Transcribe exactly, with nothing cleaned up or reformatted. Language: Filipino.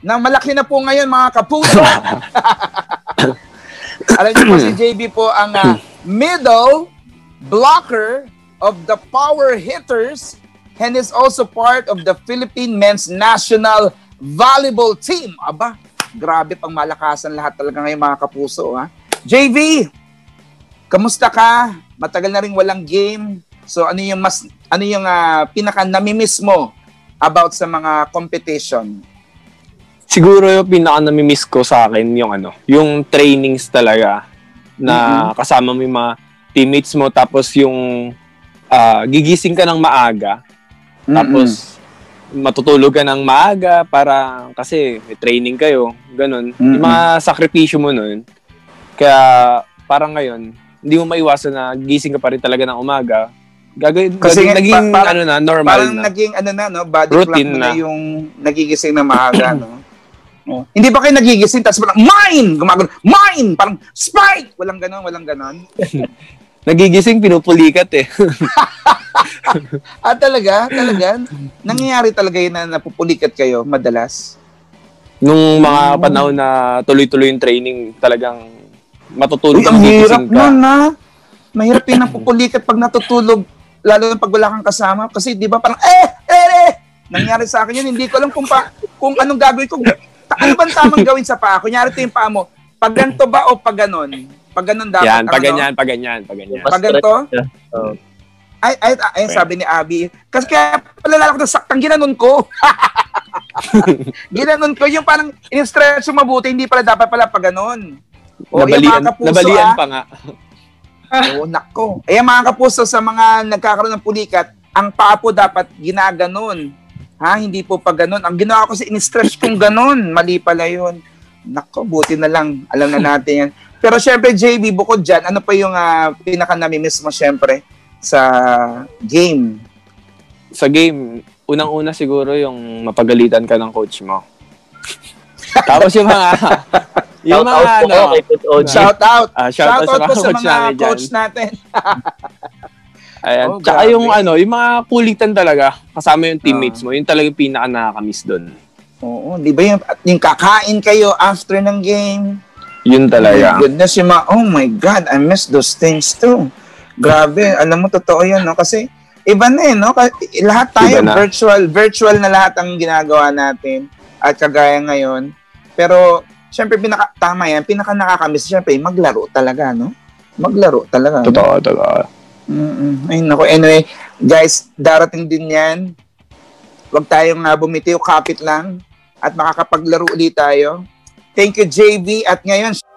na malaki na po ngayon mga kapuso. Alam niyo po si J B po ang uh, middle blocker of the power hitters and is also part of the Philippine men's national volleyball team. Aba, grabe pang malakasan lahat talaga ngayon mga kapuso. Ha? J V, kamusta ka? Matagal na rin walang game. So ano yung mas ano yung uh, pinaka namimiss mo about sa mga competition? Siguro yung pinaka namimiss ko sa akin yung ano, yung trainings talaga na mm-hmm. kasama mo yung mga teammates mo, tapos yung uh, gigising ka ng maaga, mm-hmm. tapos matutulog ka ng maaga para kasi may training kayo, ganun. Mm-hmm. Yung mga sakripisyo mo nun. Kaya parang ngayon, hindi mo maiwasan na gising ka pa rin talaga ng umaga. Gagawin, kasi gagawin, naging pa, parang, ano na, normal parang na. Naging ano na, no? Body routine clock na. na yung nagigising ng maaga, no? Oh. Hindi ba kayo nagigising tapos parang mine! Gumagano, mine! Parang spike! Walang ganon, walang ganon. Nagigising, pinupulikat eh. Ah, talaga? Talaga? Nangyayari talaga yun na napupulikat kayo madalas? Nung mga oh. panahon na tuloy-tuloy yung training, talagang matutulog. Uy, ang hirap nun, ha? Mahirap yung napupulikat pag natutulog, lalo na pag wala kang kasama. Kasi di ba parang, eh, eh, eh! Nangyari sa akin yun, hindi ko alam kung, pa, kung anong gagawin ko. Ano bang tamang gawin sa paa? Kunyari ito yung paa mo. Pag ganito ba o pag ganon? Pag ganon dapat? Yan, pag ganyan, pag ganyan, pag ganyan. Pag ganito? Ay, ay, ay, sabi ni Abby. Kasi kaya palalala ko na saktang ginanon ko. Ginanon ko yung parang in-stretch yung mabuti, hindi pala dapat pala pag ganon. O, nabalian, kapuso, nabalian ah. pa nga. Oo, nako. Eh, mga kapuso, sa mga nagkakaroon ng pulikat, ang paa po dapat ginaganon. Ha, hindi po pa ganun. Ang ginawa ko si in-stretch kong ganun. Mali pala yun. Nako, buti na lang. Alam na natin yan. Pero syempre, J B, bukod dyan, ano pa yung uh, pinaka-namimiss mo syempre sa game? Sa game, unang-una siguro yung mapagalitan ka ng coach mo. Tapos yung mga... yung shout mga out ano... Po, shout out! Uh, shout, shout out, out po sa mga, mga coach, coach natin. Ayan. Oh, tsaka grabe. yung ano, yung mga kulitan talaga, kasama yung teammates uh, mo, yun talaga yung pinaka-nakakamiss doon. Oo, di ba yung, yung kakain kayo after ng game? Yun talaga. Oh my goodness, yung mga, oh my God, I miss those things too. Grabe, alam mo, totoo yan, no? Kasi, iba na eh, no? Lahat tayo, virtual, virtual na lahat ang ginagawa natin at kagaya ngayon. Pero, syempre, pinaka, tama yan, pinaka-nakakamiss, syempre, maglaro talaga, no? Maglaro talaga. Totoo, no? Totoo. Mm-mm. Ay, naku. Anyway, guys, darating din yan. Huwag tayong uh, bumitiw, kapit lang at makakapaglaro ulit tayo. Thank you, J V. At ngayon,